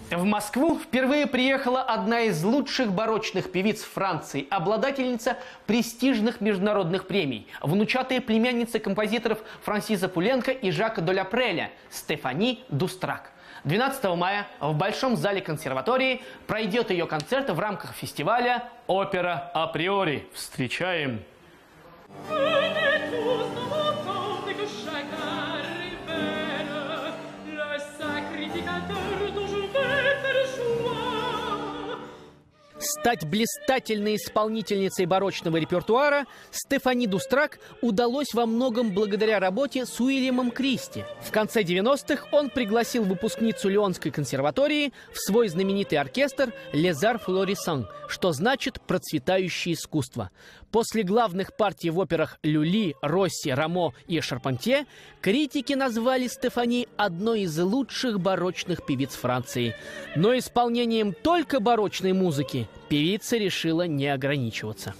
В Москву впервые приехала одна из лучших барочных певиц Франции, обладательница престижных международных премий, внучатая племянница композиторов Франсиса Пуленко и Жака де ля Преля, Стефани Дустрак. 12 мая в Большом зале консерватории пройдет ее концерт в рамках фестиваля «Опера априори». Встречаем! Стать блистательной исполнительницей барочного репертуара Стефани Дустрак удалось во многом благодаря работе с Уильямом Кристи. В конце 90-х он пригласил выпускницу Лионской консерватории в свой знаменитый оркестр «Les Arts Florissants», что значит «процветающее искусство». После главных партий в операх Люли, Росси, Рамо и Шарпантье критики назвали Стефани одной из лучших барочных певиц Франции. Но исполнением только барочной музыки певица решила не ограничиваться.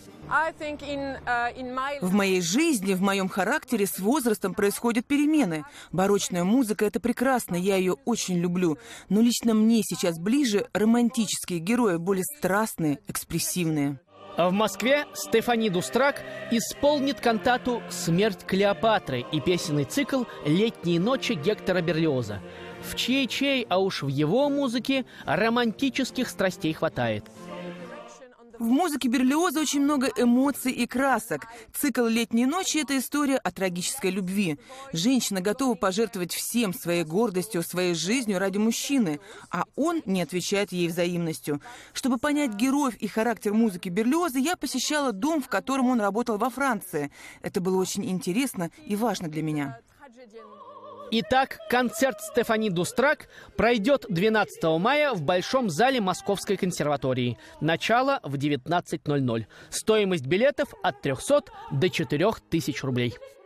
В моей жизни, в моем характере с возрастом происходят перемены. Барочная музыка – это прекрасно, я ее очень люблю. Но лично мне сейчас ближе романтические герои, более страстные, экспрессивные. В Москве Стефани Дустрак исполнит кантату «Смерть Клеопатры» и песенный цикл «Летние ночи» Гектора Берлиоза. В чьей-чьей, а уж в его музыке романтических страстей хватает. В музыке Берлиоза очень много эмоций и красок. Цикл «Летние ночи» – это история о трагической любви. Женщина готова пожертвовать всем, своей гордостью, своей жизнью ради мужчины, а он не отвечает ей взаимностью. Чтобы понять героев и характер музыки Берлиоза, я посещала дом, в котором он работал во Франции. Это было очень интересно и важно для меня. Итак, концерт Стефани Дустрак пройдет 12 мая в Большом зале Московской консерватории. Начало в 19:00. Стоимость билетов от 300 до 4000 рублей.